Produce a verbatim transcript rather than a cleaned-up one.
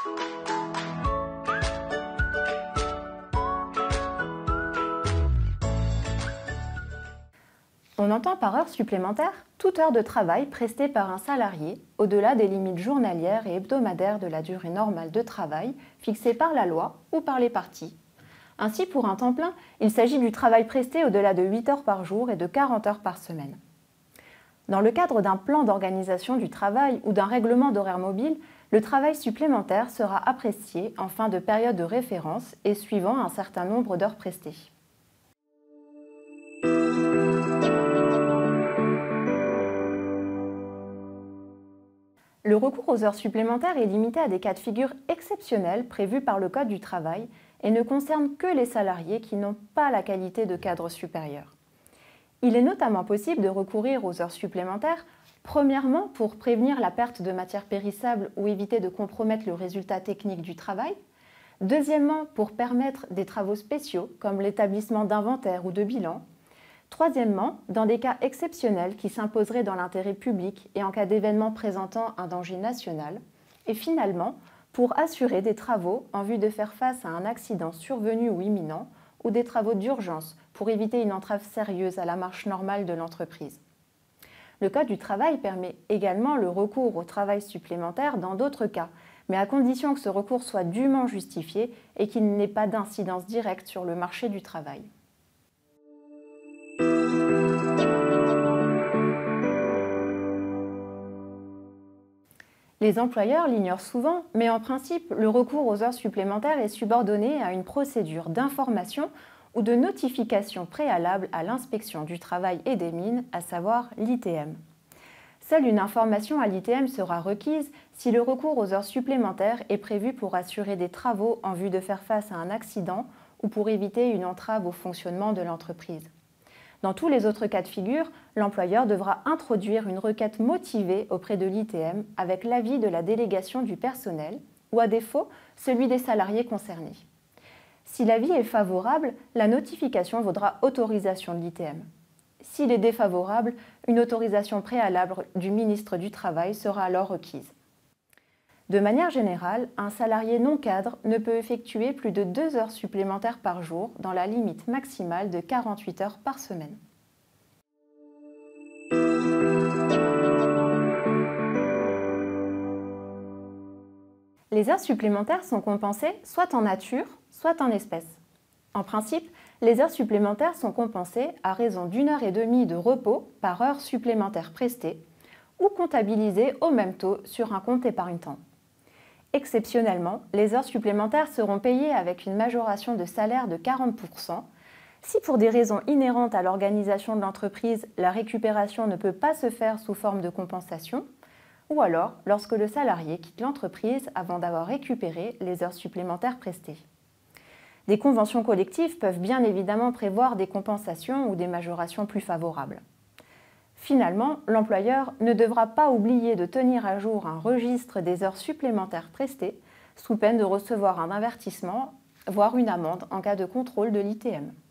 On entend par heure supplémentaire toute heure de travail prestée par un salarié au-delà des limites journalières et hebdomadaires de la durée normale de travail fixée par la loi ou par les parties. Ainsi, pour un temps plein, il s'agit du travail presté au-delà de huit heures par jour et de quarante heures par semaine. Dans le cadre d'un plan d'organisation du travail ou d'un règlement d'horaire mobile, le travail supplémentaire sera apprécié en fin de période de référence et suivant un certain nombre d'heures prestées. Le recours aux heures supplémentaires est limité à des cas de figure exceptionnels prévus par le Code du travail et ne concerne que les salariés qui n'ont pas la qualité de cadre supérieur. Il est notamment possible de recourir aux heures supplémentaires, premièrement pour prévenir la perte de matières périssables ou éviter de compromettre le résultat technique du travail, deuxièmement pour permettre des travaux spéciaux comme l'établissement d'inventaire ou de bilan, troisièmement, dans des cas exceptionnels qui s'imposeraient dans l'intérêt public et en cas d'événement présentant un danger national, et finalement, pour assurer des travaux en vue de faire face à un accident survenu ou imminent, ou des travaux d'urgence pour éviter une entrave sérieuse à la marche normale de l'entreprise. Le Code du travail permet également le recours au travail supplémentaire dans d'autres cas, mais à condition que ce recours soit dûment justifié et qu'il n'ait pas d'incidence directe sur le marché du travail. Les employeurs l'ignorent souvent, mais en principe, le recours aux heures supplémentaires est subordonné à une procédure d'information ou de notification préalable à l'inspection du travail et des mines, à savoir l'I T M. Seule une information à l'I T M sera requise si le recours aux heures supplémentaires est prévu pour assurer des travaux en vue de faire face à un accident ou pour éviter une entrave au fonctionnement de l'entreprise. Dans tous les autres cas de figure, l'employeur devra introduire une requête motivée auprès de l'I T M avec l'avis de la délégation du personnel ou, à défaut, celui des salariés concernés. Si l'avis est favorable, la notification vaudra autorisation de l'I T M. S'il est défavorable, une autorisation préalable du ministre du Travail sera alors requise. De manière générale, un salarié non cadre ne peut effectuer plus de deux heures supplémentaires par jour dans la limite maximale de quarante-huit heures par semaine. Les heures supplémentaires sont compensées soit en nature, soit en espèces. En principe, les heures supplémentaires sont compensées à raison d'une heure et demie de repos par heure supplémentaire prestée ou comptabilisées au même taux sur un compte épargne-temps. Exceptionnellement, les heures supplémentaires seront payées avec une majoration de salaire de quarante pour cent. Si pour des raisons inhérentes à l'organisation de l'entreprise, la récupération ne peut pas se faire sous forme de compensation, ou alors lorsque le salarié quitte l'entreprise avant d'avoir récupéré les heures supplémentaires prestées. Des conventions collectives peuvent bien évidemment prévoir des compensations ou des majorations plus favorables. Finalement, l'employeur ne devra pas oublier de tenir à jour un registre des heures supplémentaires prestées, sous peine de recevoir un avertissement, voire une amende en cas de contrôle de l'I T M.